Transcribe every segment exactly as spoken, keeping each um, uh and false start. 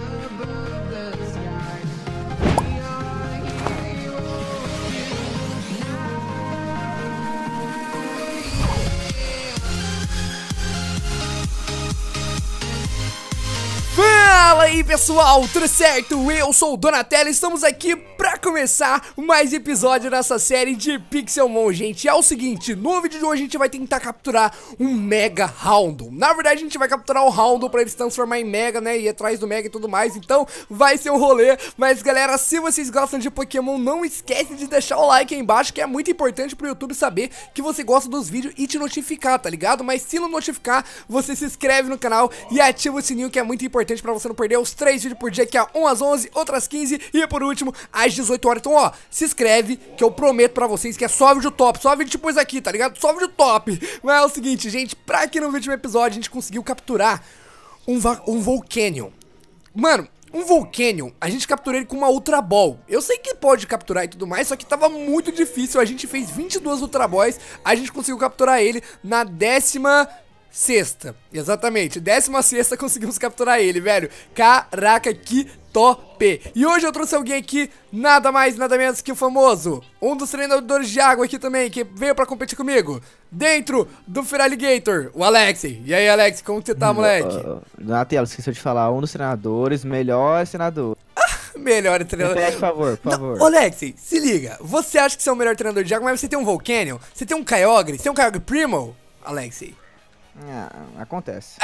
Fala aí pessoal, tudo certo? Eu sou o Donatello e estamos aqui pra começar mais episódio dessa série de Pixelmon, gente. É o seguinte, no vídeo de hoje a gente vai tentar capturar um Mega Houndour. Na verdade a gente vai capturar o Houndour pra ele se transformar em Mega, né, e ir atrás do Mega e tudo mais. Então vai ser um rolê, mas galera, se vocês gostam de Pokémon, não esquece de deixar o like aí embaixo, que é muito importante pro YouTube saber que você gosta dos vídeos e te notificar, tá ligado? Mas se não notificar, você se inscreve no canal e ativa o sininho, que é muito importante pra você não perder os três vídeos por dia, que é um às onze, outro às quinze e por último às dezoito horas. Então ó, se inscreve que eu prometo pra vocês que é só vídeo top, só vídeo tipo isso aqui, tá ligado? Só vídeo top. Mas é o seguinte, gente, pra que no último episódio a gente conseguiu capturar um, um Volcanion. Mano, um Volcanion, a gente capturou ele com uma Ultra Ball. Eu sei que pode capturar e tudo mais, só que tava muito difícil. A gente fez vinte e duas Ultra Balls, a gente conseguiu capturar ele na décima sexta, exatamente, décima sexta conseguimos capturar ele, velho. Caraca, que top. E hoje eu trouxe alguém aqui, nada mais, nada menos que o famoso, um dos treinadores de água aqui também, que veio pra competir comigo, dentro do Feraligator, o Alexei. E aí, Alex, como você tá, moleque? Uh, Donatello, esqueceu de falar, um dos treinadores, melhor treinador. Melhor treinador. Repete, por favor, por favor. Ô, Alexei, se liga, você acha que você é o melhor treinador de água, mas você tem um Volcanion, você tem um Kyogre, você tem um Kyogre Primo, Alexei? Ah, acontece.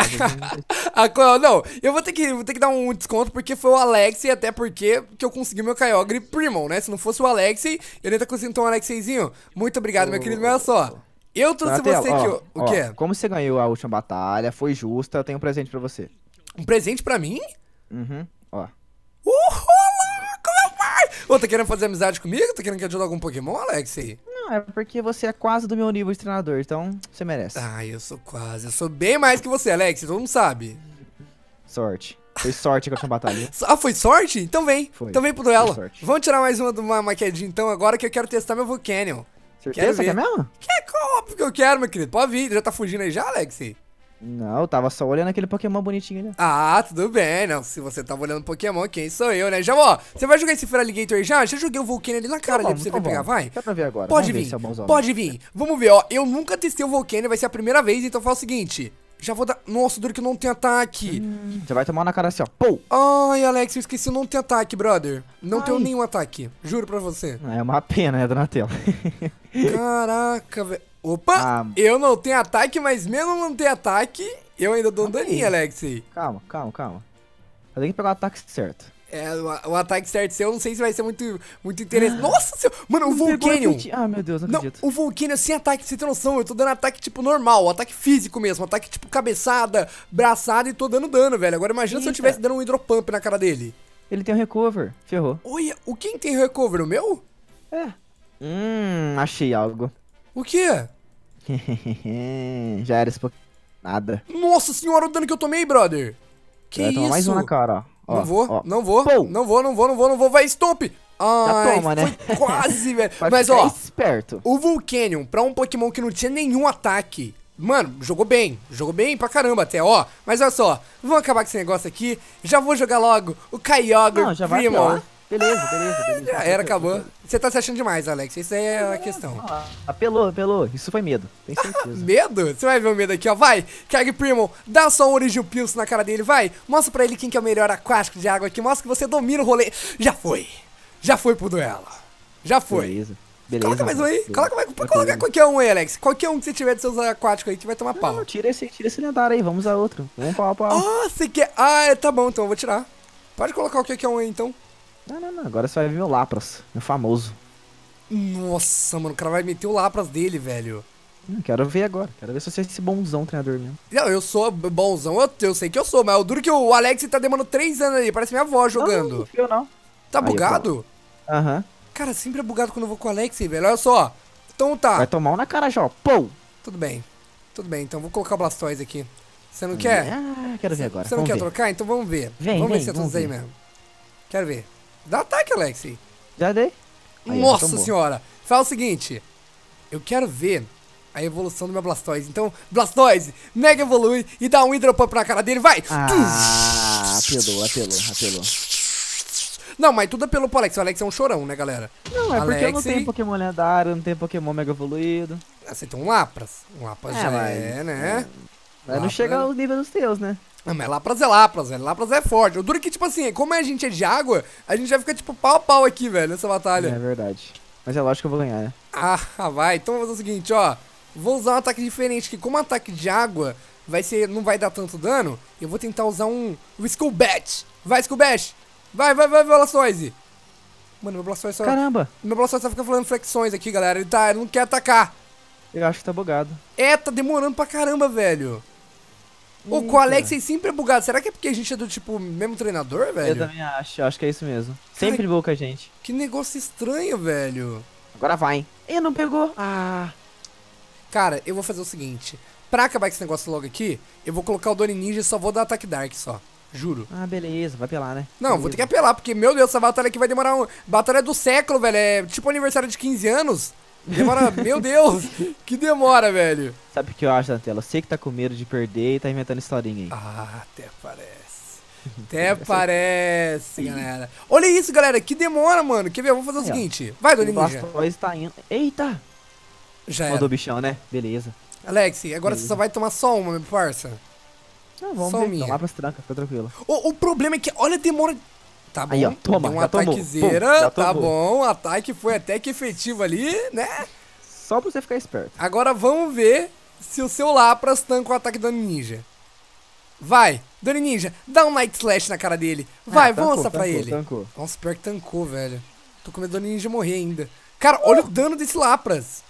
Não, eu vou ter, que, vou ter que dar um desconto porque foi o Alexei, até porque que eu consegui meu Kyogre Primo, né? Se não fosse o Alexei, eu nem ia conseguindo então um Alexeizinho. Muito obrigado, oh, meu querido, mas olha só. Eu trouxe Donatello, você ó, que... Eu, o ó, quê? Como você ganhou a última batalha, foi justa, eu tenho um presente pra você. Um presente pra mim? Uhum, ó. Uhul, meu pai! Ô, tá querendo fazer amizade comigo? Tá querendo que ajudar algum Pokémon, Alexei? Não, é porque você é quase do meu nível de treinador, então você merece. Ah, eu sou quase. Eu sou bem mais que você, Alex, todo mundo sabe. Sorte. Foi sorte com a última batalha. Ah, foi sorte? Então vem. Foi. Então vem pro duelo. Vamos tirar mais uma de uma maquedinha então agora, que eu quero testar meu Volcanion. Certeza que é mesmo? Que é óbvio que eu quero, meu querido. Pode vir. Já tá fugindo aí já, Alexei? Não, eu tava só olhando aquele Pokémon bonitinho ali. Ah, tudo bem. Não, se você tava olhando Pokémon, quem sou eu, né? Já, ó, você vai jogar esse Feraligator aí já? Já joguei o Volcanion ali na cara, tá ali pra você vir pegar, vai? Dá pra ver agora. Pode vir, é pode vir. Vamos ver, ó. Eu nunca testei o Volcanion, vai ser a primeira vez, então faz o seguinte. Já vou dar... Nossa, duro que não tem ataque. Hum, você vai tomar na cara assim, ó. Pou! Ai, Alex, eu esqueci, não tem ataque, brother. Não tenho nenhum ataque. Juro pra você. É uma pena, né, Donatello? Caraca, velho. Opa, ah, eu não tenho ataque, mas mesmo não ter ataque, eu ainda dou um daninho, Alexei. Calma, calma, calma. Eu tenho que pegar o ataque certo. É, o, o ataque certo seu, eu não sei se vai ser muito, muito interessante. Nossa, seu... Mano, o Volcanion... Ah, meu Deus, não acredito. Não, o Volcanion sem ataque, você tem noção, eu tô dando ataque tipo normal, ataque físico mesmo, ataque tipo cabeçada, braçada e tô dando dano, velho. Agora imagina Eita. se eu tivesse dando um hidropump na cara dele. Ele tem um recover, ferrou. Olha, o quem tem recover, o meu? É. Hum, achei algo. O quê? Já era esse pouco. Nada. Nossa senhora, o dano que eu tomei, brother. Que vai isso? tomar mais um na cara, ó. Não ó, vou, ó. não vou, Pou. não vou, não vou, não vou, não vou, vai, stop! Ai, toma, né? foi quase, velho. Vai Mas ó, esperto. O Volcanion, pra um Pokémon que não tinha nenhum ataque, mano, jogou bem, jogou bem pra caramba até, ó. Mas olha só, vamos acabar com esse negócio aqui, já vou jogar logo o Kyogre Não, já vai Primo. lá. Beleza, beleza, beleza. Já era, acabou. Você tá se achando demais, Alex, isso aí é a questão. Ah, apelou, apelou, isso foi medo, tem certeza. Medo? Você vai ver o medo aqui, ó, vai. Kyogre Primo, dá só um Origin Pulse na cara dele, vai. Mostra pra ele quem que é o melhor aquático de água aqui, mostra que você domina o rolê. Já foi, já foi pro duelo, já foi. Beleza, beleza. Coloca mais um aí, coloca mais, pode colocar qualquer um aí, Alex. Qualquer um que você tiver de seus aquáticos aí que vai tomar pau. Não, tira esse, tira esse lendário aí, vamos usar outro. Vamos pau, pau. Ah, você quer... Ah, tá bom, então eu vou tirar. Pode colocar o que é um aí, então. Não, não, não, agora você vai ver meu Lapras, meu famoso. Nossa, mano, o cara vai meter o Lapras dele, velho. Não, quero ver agora, quero ver se você é esse bonzão treinador mesmo. Não, eu sou bonzão, eu, eu sei que eu sou, mas o duro que o Alex tá demorando três anos ali, parece minha avó jogando. Não, não, eu não. Tá aí, bugado? Aham. Uhum. Cara, sempre é bugado quando eu vou com o Alex, velho, olha só. Então tá. Vai tomar um na cara já, ó, pou. Tudo bem, tudo bem, então vou colocar o Blastoise aqui. Você não quer? Ah, quero ver agora. Você não quer ver. trocar? Então vamos ver. Vem, vamos vem, ver se é vamos tudo aí ver. mesmo. Quero ver. Dá ataque, Alex. Já dei. Aí, Nossa já senhora. Fala o seguinte. Eu quero ver a evolução do meu Blastoise. Então, Blastoise, Mega Evolui e dá um Hydro Pump na cara dele. Vai! Ah, Apelou, apelou, apelou. Não, mas tudo apelou pro Alex. O Alex é um chorão, né, galera? Não, é porque eu não Alexei- tenho Pokémon lendário, não tenho Pokémon mega evoluído. Ah, você tem um Lapras. Um Lapras É, já mas- é, né? Mas não Lapras- chega ao nível dos teus, né? Ah, mas Lapras é Lapras, velho. Lapras é forte. O duro é que, tipo assim, como a gente é de água, a gente vai ficar, tipo, pau a pau aqui, velho, nessa batalha. É verdade. Mas é lógico que eu vou ganhar, né? Ah, vai. Então vamos fazer o seguinte, ó. Vou usar um ataque diferente, que como ataque de água vai ser, não vai dar tanto dano, eu vou tentar usar um, um Skull Bat. Vai, Skull Bash. Vai, vai, vai, Blastoise. Mano, meu Blastoise só... Caramba! Meu Blastoise só fica falando flexões aqui, galera. Ele tá, ele não quer atacar. Eu acho que tá bugado. É, tá demorando pra caramba, velho. Ô, com o Alex aí sempre é bugado. Será que é porque a gente é do, tipo, mesmo treinador, Eu velho? também acho, eu acho que é isso mesmo. Sempre buga a gente. Que negócio estranho, velho. Agora vai, hein? Ih, não pegou. Ah. Cara, eu vou fazer o seguinte. Pra acabar com esse negócio logo aqui, eu vou colocar o Doni Ninja e só vou dar ataque Dark só. Juro. Ah, beleza, vai pelar, né? Não, beleza. vou ter que apelar, porque, meu Deus, essa batalha aqui vai demorar um... Batalha do século, velho. É tipo aniversário de quinze anos. Demora... meu Deus, que demora, velho. Sabe o que eu acho, Dantela? Eu sei que tá com medo de perder e tá inventando historinha aí. Ah, até parece. Até parece, galera. Olha isso, galera. Que demora, mano. Quer ver? Vamos fazer o Aí, ó. seguinte. Vai, Doni O Ninja. Blastoise tá indo. Eita! Já Mandou era. o bichão, né? Beleza. Alex, agora você só vai tomar só uma, meu parça. Não, vamos Só ver. minha. Então lá pras trancas, fica tranquilo. O, o problema é que, olha, demora... Tá bom, Aí, ó, toma, deu um já tomou. ataquezeira, Pum, já tá tomou. bom, o ataque foi até que efetivo ali, né? Só pra você ficar esperto. Agora vamos ver se o seu Lapras tanca o ataque do Doni Ninja. Vai, Doni Ninja, dá um Night Slash na cara dele. Vai, Ah, vamos tancou, mostrar pra tancou, ele. tancou. Nossa, pior que tancou, velho. Tô com medo do Doni Ninja morrer ainda. Cara, olha o dano desse Lapras.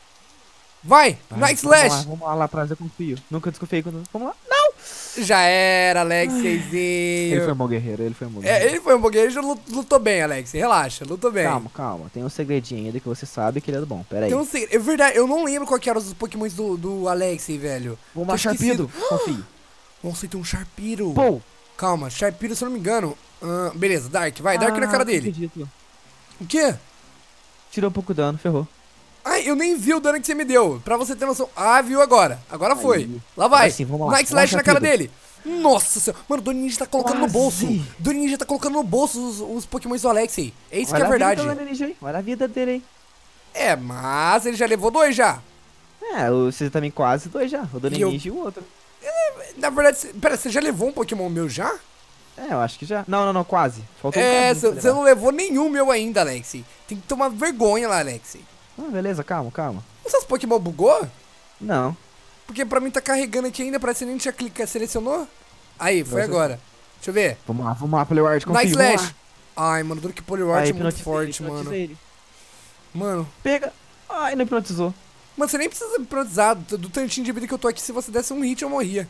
Vai, Vai, Night vamos lá, Slash. Vamos lá, lá pra eu confio. Nunca desconfiei quando... Vamos lá. Não! Já era, Alex, Ele foi Seizinho. um bom guerreiro, ele foi um bom É, guerreiro. ele foi um pouquinho, ele já lut- lutou bem, Alex. Relaxa, lutou bem. Calma, calma. Tem um segredinho ainda que você sabe que ele é do bom. Pera aí. Tem um segredo. É verdade, eu não lembro qual que eram os pokémons do, do Alexei, velho. Vamos Tô lá, esquecido. Sharpedo. Confio. Nossa, tem um Sharpedo. Pô! Calma, Sharpedo, se eu não me engano. Ah, beleza, Dark, vai, Dark na Ah, cara não dele. acredito. O quê? Tirou um pouco de dano, ferrou. Ai, eu nem vi o dano que você me deu. Pra você ter noção. Ah, viu agora. Agora foi. Aí. Lá vai. Agora sim, vamos lá. Night Vamos lá, Slash na cara Sharpedo. dele. Nossa senhora. Mano, o Doni Ninja tá colocando no bolso. Quase. Doni Ninja tá colocando no bolso os, os pokémons do Alexei. É isso Olha que é verdade. A vida do ninja aí. Olha a vida dele aí. É, mas ele já levou dois já. É, o- você também quase dois já. O Doni E eu- Ninja e o outro. Na verdade, cê- pera, você já levou um pokémon meu já? É, eu acho que já. Não, não, não, quase. Faltou um É, bocadinho você pra você levar. não levou nenhum meu ainda, Alexei. Tem que tomar vergonha lá, Alexei. Ah, beleza, calma, calma. Os seus Pokémon bugou? Não. Porque pra mim tá carregando aqui ainda, parece que nem tinha clica, selecionou. Aí, foi Nossa. agora. Deixa eu ver. Vamos lá, vamos lá, Poliward, confio. Night vamos Slash. lá. Ai, mano, duro que Poliwrath Aí, é muito hipnotizei ele, forte, hipnotizei mano. ele. Mano, Pega. Ai, não hipnotizou. mano, você nem precisa me hipnotizar. Do do tantinho de vida que eu tô aqui, se você desse um hit, eu morria.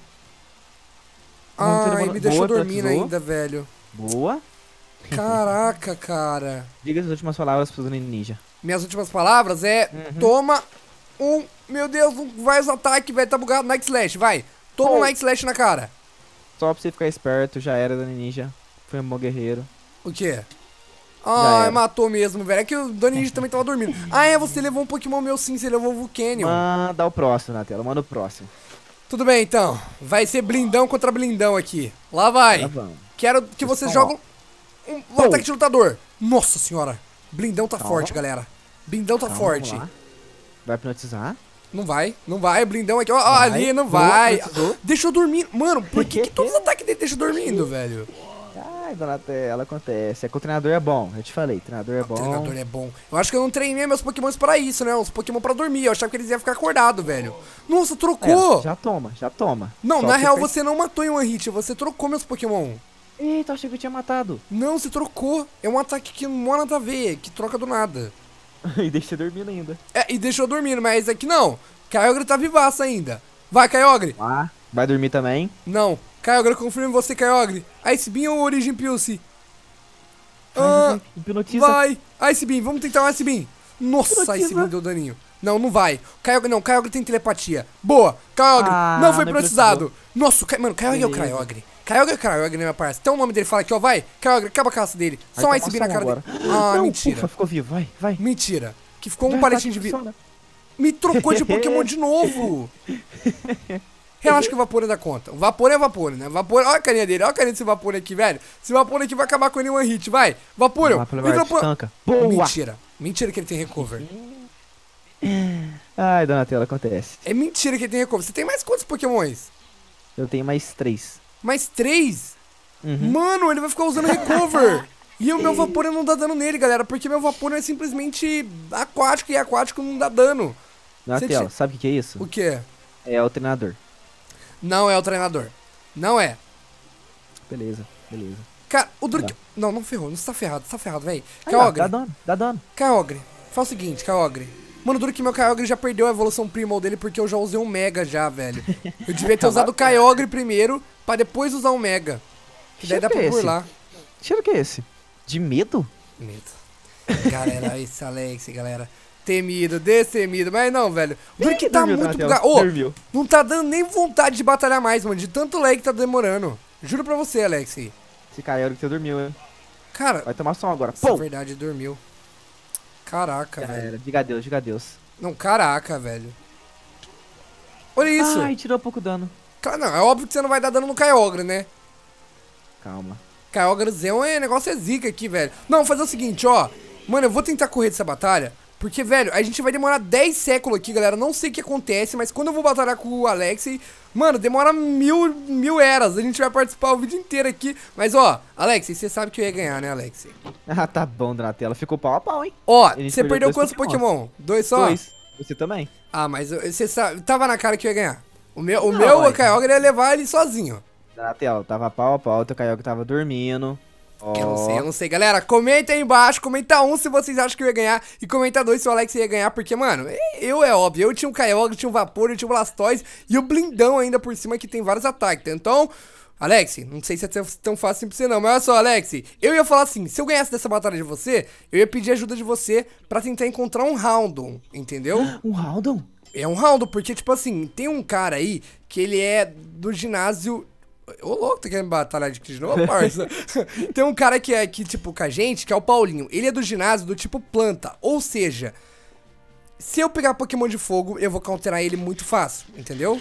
Muito Ai, demorou. me deixou Boa, dormindo hipnotizou. ainda, velho. Boa. Caraca, cara. Diga as últimas palavras pro Doni Ninja. Minhas últimas palavras é: Uhum. toma um. Meu Deus, um, vai os ataques, velho. Tá bugado. Night Slash, vai. Toma um Oh. Night Slash na cara. Só pra você ficar esperto, já era Doni Ninja. Foi um bom guerreiro. O quê? Já Ai, era. matou mesmo, velho. É que o Doni Ninja também tava dormindo. Ah, é, você levou um Pokémon meu sim, você levou o Vulcanion. Manda o próximo na tela, manda o próximo. Tudo bem, então. Vai ser blindão contra blindão aqui. Lá vai. Tá bom. Quero que Vocês vocês estão, jogam um, um Pô. ataque de lutador. Nossa senhora. Blindão tá Calma. forte, galera. Blindão tá Calma, forte. vamos lá. Vai hipnotizar? Não vai, não vai. Blindão aqui. Ó, ó, Vai. ali, não Boa, vai. precisou. Deixa eu dormir. Mano, por que, que todos os ataques dele deixam dormindo, velho? Ai, Donatella, acontece. É que o treinador é bom. Eu te falei, treinador é O bom. treinador é bom. Eu acho que eu não treinei meus pokémons pra isso, né? Os pokémon pra dormir. Eu achava que eles iam ficar acordados, velho. Nossa, trocou. É, já toma, já toma. Não, Só na que real fez- você não matou em one hit. Você trocou meus pokémon. Eita, achei que eu tinha matado. Não, você trocou. É um ataque que não mora nada a ver, que troca do nada. E deixa você dormindo ainda. É, e deixou dormindo, mas aqui não. Kyogre tá vivaço ainda. Vai, Kyogre. Lá, vai dormir também. Não. Kyogre, confirma você, Kyogre. Ice Beam ou Origin Pulse? Vai, Ah, vai, vai, hipnotiza. vai. Ice Beam, vamos tentar um Ice Beam. Nossa, Hipnotiza. Ice Beam deu daninho. Não, não vai. Kyogre, não, Kyogre tem telepatia. Boa, Kyogre. Ah, não foi não hipnotizado. Nossa, Ky- mano, Kyogre é o Beleza. Kyogre. Kyogre é o Kyogre, né, minha parça? Então o nome dele fala aqui, ó, vai. Kyogre, acaba a caça dele. Só um Vai Ice tomar Beam na som cara agora. dele. Ah, Não, mentira. Ufa, ficou vivo, vai, vai. Mentira. Que ficou um Vai, palitinho tá, de vida. funciona. Me trocou de Pokémon de novo. Relaxa que o Vaporeon dá conta. O Vaporeon é Vaporeon, né? Vaporeon, olha a carinha dele, olha a carinha desse Vaporeon aqui, velho. Esse Vaporeon aqui vai acabar com ele em one hit, vai. Vaporeon, entra pro... tanca. Boa. Mentira. Mentira que ele tem recover. Ai, Donatello, acontece. É mentira que ele tem recover. Você tem mais quantos pokémons? Eu tenho mais três. Mais três? Uhum. Mano, ele vai ficar usando recover. E o meu Vaporeon não dá dano nele, galera. Porque meu Vaporeon é simplesmente aquático e aquático não dá dano. Donatello, te... sabe o que, que é isso? O que? É o treinador. Não é o treinador. Não é. Beleza, beleza. Cara, o Druk... Não, não ferrou. Não está ferrado. Você tá ferrado, velho. Kyogre. Dá dano, dá dano. Kyogre. Faz o seguinte, Kyogre. Mano, duro que meu Kyogre já perdeu a evolução Primal dele porque eu já usei um Mega já, velho. Eu devia ter usado o Kyogre primeiro pra depois usar um Mega. Que daí dá pra burlar. Cheiro que é esse? De medo? Medo. Galera, esse Alex, galera. Temido, destemido. Mas não, velho. Duro que tá dormiu, muito bugado. Ô, oh, não tá dando nem vontade de batalhar mais, mano. De tanto lag que tá demorando. Juro pra você, Alex. Esse Kyogre que você dormiu, hein? Cara... Vai tomar som agora. Isso é verdade, dormiu. Caraca, Já velho. era. Diga adeus, diga adeus. Não, caraca, velho. Olha isso. Ai, tirou pouco dano. Claro, não. É óbvio que você não vai dar dano no Kyogre, né? Calma. Kyogre-zão é negócio é zica aqui, velho. Não, vou fazer o seguinte, ó. Mano, eu vou tentar correr dessa batalha. Porque, velho, a gente vai demorar dez séculos aqui, galera. Não sei o que acontece, mas quando eu vou batalhar com o Alex, mano, demora mil, mil eras. A gente vai participar o vídeo inteiro aqui. Mas, ó, Alex, você sabe que eu ia ganhar, né, Alex? Ah, tá bom, Donatello. Ficou pau a pau, hein? Ó, você perdeu quantos Pokémon? Dois só? Dois. Você também. Ah, mas você sabe, tava na cara que eu ia ganhar. O meu, o não, meu o Kyogre ia levar ele sozinho. Donatello, tava pau a pau, o teu Kyogre tava dormindo. Oh. Eu não sei, eu não sei. Galera, comenta aí embaixo, comenta um se vocês acham que eu ia ganhar e comenta dois se o Alex ia ganhar, porque, mano, eu é óbvio, eu tinha um Kyogre, tinha um Vaporeon, eu tinha um Blastoise e o blindão ainda por cima que tem vários ataques. Então, Alex, não sei se é tão fácil assim pra você não, mas olha só, Alex, eu ia falar assim, se eu ganhasse dessa batalha de você, eu ia pedir ajuda de você pra tentar encontrar um Houndoom, entendeu? Um Houndoom? É um Houndoom, porque, tipo assim, tem um cara aí que ele é do ginásio... Ô, louco, tá querendo batalhar de de novo, parça? Tem um cara que é aqui, tipo, com a gente, que é o Paulinho. Ele é do ginásio do tipo planta. Ou seja, se eu pegar Pokémon de fogo, eu vou counterar ele muito fácil, entendeu?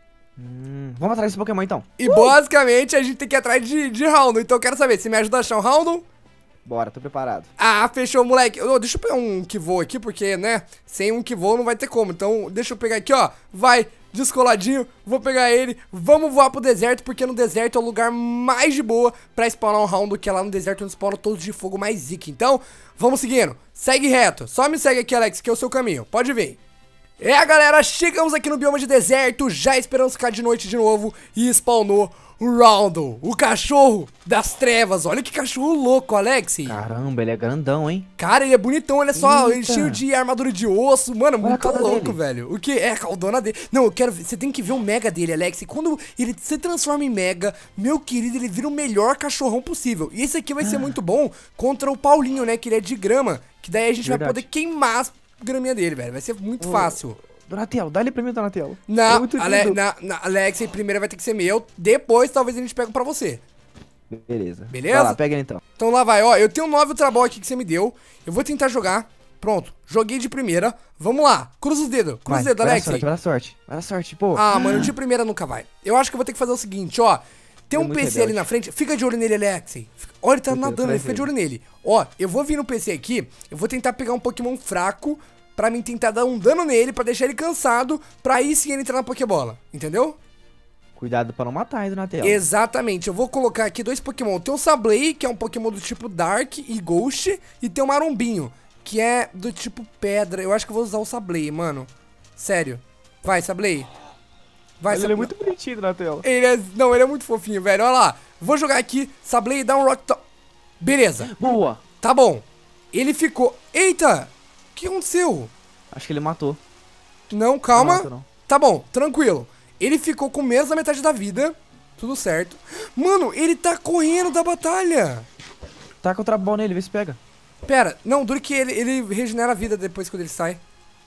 Hum, vamos atrás desse Pokémon, então. E, uh! basicamente, a gente tem que ir atrás de, de Houndoom. Então, eu quero saber, você me ajuda a achar um Houndoom? Bora, tô preparado. Ah, fechou, moleque. Oh, deixa eu pegar um que voa aqui, porque, né, sem um que voa não vai ter como. Então, deixa eu pegar aqui, ó. Vai, descoladinho, vou pegar ele. Vamos voar pro deserto, porque no deserto é o lugar mais de boa pra spawnar um Houndoom, que é lá no deserto onde spawnam todos de fogo mais zica. Então, vamos seguindo. Segue reto. Só me segue aqui, Alex, que é o seu caminho. Pode vir. É, galera, chegamos aqui no bioma de deserto, já esperamos ficar de noite de novo e spawnou o Houndoom, o cachorro das trevas. Olha que cachorro louco, Alex. Caramba, ele é grandão, hein? Cara, ele é bonitão, olha só, Eita. cheio de armadura de osso. Mano, olha muito louco, dele. velho. O que? É, a caldona dele. Não, eu quero ver, você tem que ver o Mega dele, Alex. E quando ele se transforma em Mega, meu querido, ele vira o melhor cachorrão possível. E esse aqui vai ser muito bom contra o Paulinho, né, que ele é de grama. Que daí a gente Verdade. vai poder queimar as graminhas dele, velho. Vai ser muito oh. fácil. Donatello, dá ele pra mim, Donatello. Não, é Ale na, na, Alex, primeiro vai ter que ser meu. Depois, talvez a gente pegue pra você. Beleza. Beleza? Vai lá, pega ele então. Então lá vai, ó. Eu tenho nove Ultra Ball aqui que você me deu. Eu vou tentar jogar. Pronto, joguei de primeira. Vamos lá, cruza os dedos. Cruza os dedos, Alex. Vai dar sorte, vai dar sorte, pô. Ah, mano, de primeira nunca vai. Eu acho que eu vou ter que fazer o seguinte, ó. Tem um P C ali na frente. Fica de olho nele, Alex. Olha, ele tá nadando, ele fica de olho nele. Ó, eu vou vir no P C aqui. Eu vou tentar pegar um Pokémon fraco pra mim tentar dar um dano nele, pra deixar ele cansado, pra aí sim ele entrar na Pokébola, entendeu? Cuidado pra não matar ainda na tela. Exatamente, eu vou colocar aqui dois Pokémon. Tem o Sableye, que é um Pokémon do tipo Dark e Ghost, e tem o Marombinho, que é do tipo Pedra. Eu acho que eu vou usar o Sableye, mano. Sério. Vai, Sableye. Vai, Ele Sableye. é muito bonitinho na tela. Ele é... Não, ele é muito fofinho, velho. Olha lá. Vou jogar aqui, Sableye dá um Rock Top. Beleza. Boa. Tá bom. Ele ficou... Eita! O que aconteceu? Acho que ele matou. Não, calma. Não matou, não. Tá bom, tranquilo. Ele ficou com menos da metade da vida. Tudo certo. Mano, ele tá correndo da batalha. Taca o Trabol nele, vê se pega. Pera, não, duro que ele, ele regenera a vida depois quando ele sai.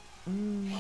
Hum.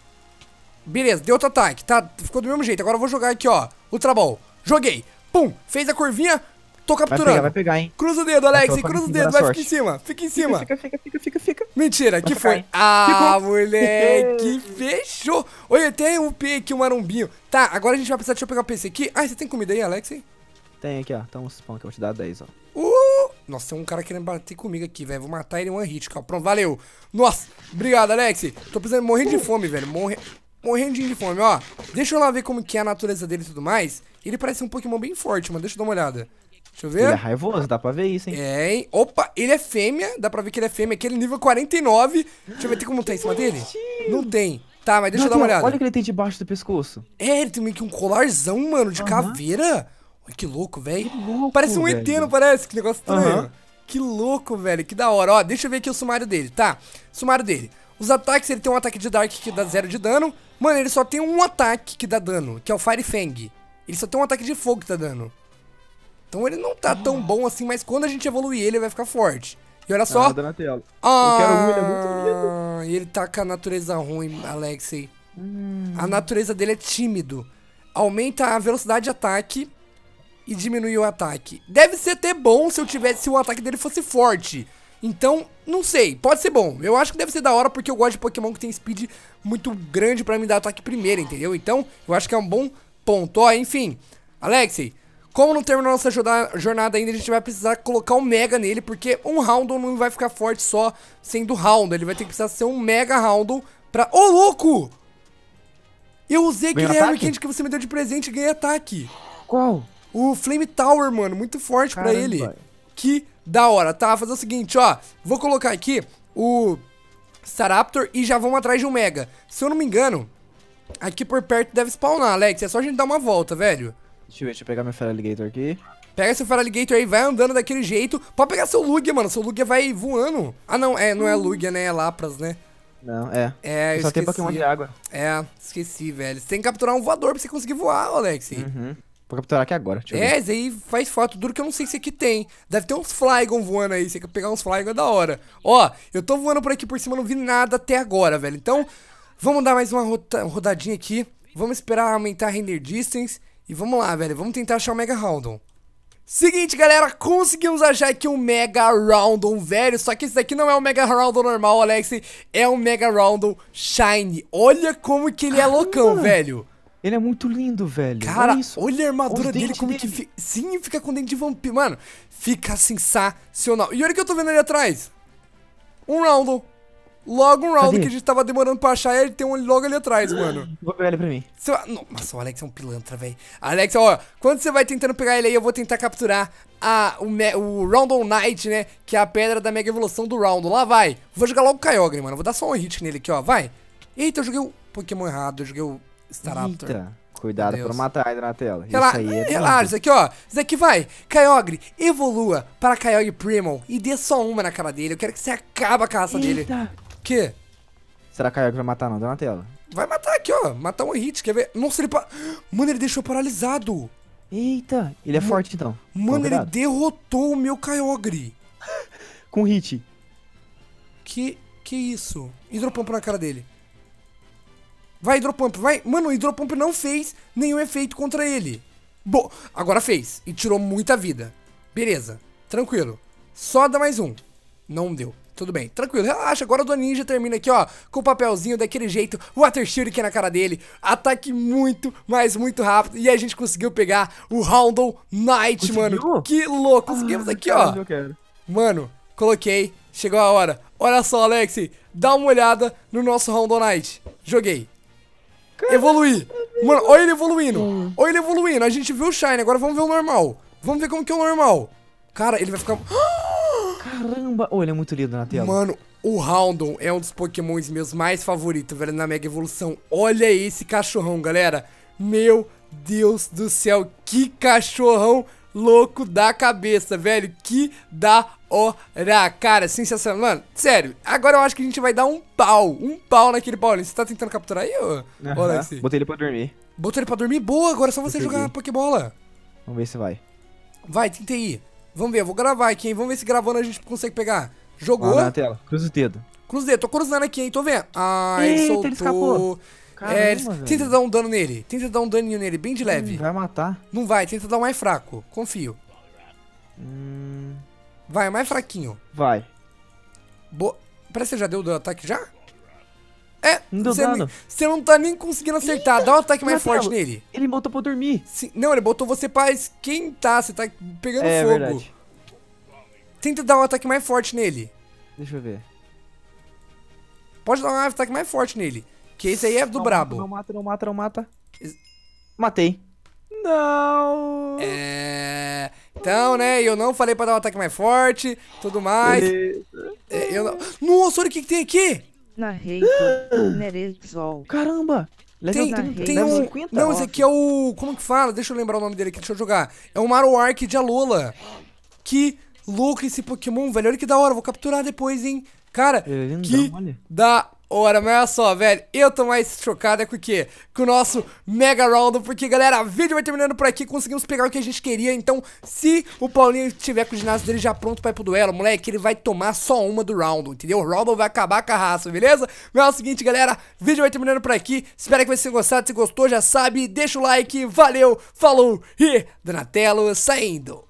Beleza, deu outro ataque. Tá, ficou do mesmo jeito. Agora eu vou jogar aqui, ó. Ultra Ball. Joguei. Pum, fez a curvinha. Tô capturando. Vai pegar, vai pegar, hein. Cruza o dedo, Alex, Tô cruza o com dedo, boa vai, sorte. fica em cima, fica em cima. Fica, fica, fica, fica, fica. Mentira, que Vai foi? ficar, Ah, Ficou. moleque, fechou. Olha, tem um P aqui, um marombinho. Tá, agora a gente vai precisar, deixa eu pegar o P C aqui. Ah, você tem comida aí, Alex? Hein? Tem aqui, ó. Então uns pão que eu vou te dar dez, ó. Uh! Nossa, tem um cara querendo bater comigo aqui, velho. Vou matar ele em one hit, cara. Pronto, valeu. Nossa, obrigado, Alex. Tô precisando morrendo de fome, velho. Morre... Morrendo de fome, ó. Deixa eu lá ver como que é a natureza dele e tudo mais. Ele parece um Pokémon bem forte, mano. Deixa eu dar uma olhada. Deixa eu ver. Ele é raivoso, dá pra ver isso, hein. É, hein? Opa, ele é fêmea. Dá pra ver que ele é fêmea. Aquele nível quarenta e nove. Deixa eu ver, tem como tá em cima dele? Não tem. Tá, mas deixa eu dar uma olhada. Olha o que ele tem debaixo do pescoço. É, ele tem meio que um colarzão, mano, de Aham. caveira. Olha que louco, velho. louco, Parece um E T, velho. não parece? Que negócio estranho. Aham. Que louco, velho. Que da hora. Ó, deixa eu ver aqui o sumário dele, tá? Sumário dele. Os ataques, ele tem um ataque de Dark que dá zero de dano. Mano, ele só tem um ataque que dá dano, que é o Fire Fang. Ele só tem um ataque de fogo que dá dano. Então ele não tá tão bom assim, mas quando a gente evoluir ele, ele vai ficar forte. E olha só. Ah, dá na tela. Ah, Eu quero um, ele é muito lindo. E ele tá com a natureza ruim, Alexei. Hum. A natureza dele é tímido. Aumenta a velocidade de ataque e diminui o ataque. Deve ser até bom se eu tivesse, se o ataque dele fosse forte. Então, não sei, pode ser bom. Eu acho que deve ser da hora porque eu gosto de Pokémon que tem speed muito grande pra me dar ataque primeiro, entendeu? Então, eu acho que é um bom ponto. Ó, enfim, Alexei, como não terminou nossa jornada ainda, a gente vai precisar colocar um Mega nele, porque um Houndour não vai ficar forte só sendo Houndour. Ele vai ter que precisar ser um Mega Houndour pra... Ô, louco! Eu usei Ganhou aquele Harry ataque? Candy que você me deu de presente e ganhei ataque. Qual? O Flame Tower, mano, muito forte pra Caramba. ele. Que da hora. Tá, vou fazer o seguinte, ó. Vou colocar aqui o Staraptor e já vamos atrás de um Mega. Se eu não me engano, aqui por perto deve spawnar, Alex. É só a gente dar uma volta, velho. Deixa eu ver, deixa eu pegar meu Feraligator aqui. Pega seu Feraligator aí, vai andando daquele jeito. Pode pegar seu Lugia, mano. Seu Lugia vai voando. Ah, não, é, não é Lugia, né? É Lapras, né? Não, é. É, eu Só tem esqueci. Pokémon de água. É, esqueci, velho. Você tem que capturar um voador pra você conseguir voar, Alex. Uhum. Vou capturar aqui agora. Deixa eu ver. É, esse aí faz foto. Duro que eu não sei se aqui tem. Deve ter uns Flygon voando aí. Você quer pegar uns Flygon é da hora. Ó, eu tô voando por aqui por cima, não vi nada até agora, velho. Então, vamos dar mais uma rota- rodadinha aqui. Vamos esperar aumentar a render distance. E vamos lá, velho. Vamos tentar achar o Mega Houndour. Seguinte, galera, conseguimos achar aqui um Mega Roundon, velho. Só que esse daqui não é um Mega Roundon normal, Alex. É um Mega Roundon Shine. Olha como que ele é loucão, velho. Ele é muito lindo, velho. Cara, olha, isso. olha a armadura Os dele, dentes como que dele. fica. Sim, fica com dente de vampiro. Mano, fica sensacional. E olha o que eu tô vendo ali atrás. Um Roundon. Logo um Roundon Cadê? que a gente tava demorando pra achar. E ele tem um logo ali atrás, mano. Vou pegar ele pra mim. Você vai... Nossa, o Alex é um pilantra, velho. Alex, ó, quando você vai tentando pegar ele aí, eu vou tentar capturar a, o, me... o Roundon Knight, né? Que é a pedra da mega evolução do Roundon. Lá vai. Vou jogar logo o Kyogre, mano. Vou dar só um hit nele aqui, ó. Vai. Eita, eu joguei o Pokémon errado. Eu joguei o Staraptor. Eita. Cuidado Meu pra Deus. não matar ele na tela. Rela... Isso aí é Relaxa, isso lindo. aqui, ó. Isso aqui vai. Kyogre, evolua para Kyogre Primal e dê só uma na cara dele. Eu quero que você acabe a caça dele. Eita. Que? Será que a Kyogre vai matar não? Dá na tela. Vai matar aqui, ó. Matar um hit, quer ver? Nossa, ele... Pa... Mano, ele deixou paralisado. Eita. Ele é forte então. Mano, Toma ele cuidado. derrotou o meu Kyogre. Com hit. Que... Que isso? Hidropump na cara dele. Vai, Hidropump, vai. Mano, o Hidropump não fez nenhum efeito contra ele. Bom, agora fez. E tirou muita vida. Beleza. Tranquilo. Só dá mais um. Não deu. Tudo bem. Tranquilo. Relaxa. Agora o Dona Ninja termina aqui, ó. Com o papelzinho daquele jeito. Water Shield aqui na cara dele. Ataque muito, mas muito rápido. E a gente conseguiu pegar o Houndon Knight, Conseguiu? mano. Que louco. Conseguimos Ah, aqui, ó. caramba, eu quero. Mano, coloquei. Chegou a hora. Olha só, Alex. Dá uma olhada no nosso Houndon Knight. Joguei. Evoluir. Mano, olha ele evoluindo. Olha ele evoluindo. A gente viu o Shine, agora vamos ver o normal. Vamos ver como que é o normal. Cara, ele vai ficar... Caramba. Oh, ele é muito lindo na tela. Mano, o Houndon é um dos pokémons meus mais favoritos, velho, na Mega Evolução. Olha esse cachorrão, galera. Meu Deus do céu. Que cachorrão louco da cabeça, velho. Que da hora. Cara, sensacional. Mano, sério. Agora eu acho que a gente vai dar um pau. Um pau naquele Paulinho. Você tá tentando capturar aí, ô? Aham. Ô, Alex? Botei ele pra dormir. Botou ele pra dormir? Boa, agora é só você Eu jogar peguei. Pokébola. Vamos ver se vai. Vai, tenta aí. Vamos ver, eu vou gravar aqui, hein? Vamos ver se gravando a gente consegue pegar. Jogou? Lá na tela. Cruza o dedo. Cruzei, tô cruzando aqui, hein? Tô vendo. Ah, ele Eita, soltou. ele escapou. É, ele- Caramba, tenta velho. dar um dano nele. Tenta dar um daninho nele, bem de leve. Hum, vai matar. Não vai, tenta dar um mais fraco. Confio. Hum, Vai, mais fraquinho. vai. Bo... Parece que você já deu o ataque já? É, Não deu você, dano. nem- você não tá nem conseguindo acertar. Dá um ataque mais Marcelo, forte nele. Ele botou pra eu dormir. Sim, não, ele botou você pra esquentar. Você tá pegando É fogo. verdade. Tenta dar um ataque mais forte nele. Deixa eu ver. Pode dar um ataque mais forte nele. Que esse aí é do Não brabo. mata, não mata, não mata, não mata. Es- Matei. Não. É... Então, né, eu não falei pra dar um ataque mais forte, tudo mais. Beleza. É, eu não... Nossa, olha o que, que tem aqui. Narrator, Nerezol. Caramba. Level Tem, trinta, tem level um... cinquenta. Não, esse aqui é o... Como que fala? Deixa eu lembrar o nome dele aqui, deixa eu jogar. É o Marowak de Alola. Que louco esse Pokémon, velho. Olha que da hora, vou capturar depois, hein. Cara, Ele é que lindão, olha. da hora. Mas olha só, velho, eu tô mais chocado é com o quê? Com o nosso Mega Round, porque, galera, o vídeo vai terminando por aqui, conseguimos pegar o que a gente queria. Então, se o Paulinho tiver com o ginásio dele já pronto pra ir pro duelo, moleque, ele vai tomar só uma do Round, entendeu? O Round vai acabar com a raça, beleza? Mas é o seguinte, galera, o vídeo vai terminando por aqui. Espero que vocês tenham gostado. Se gostou, já sabe, deixa o like, valeu, falou e Donatello saindo.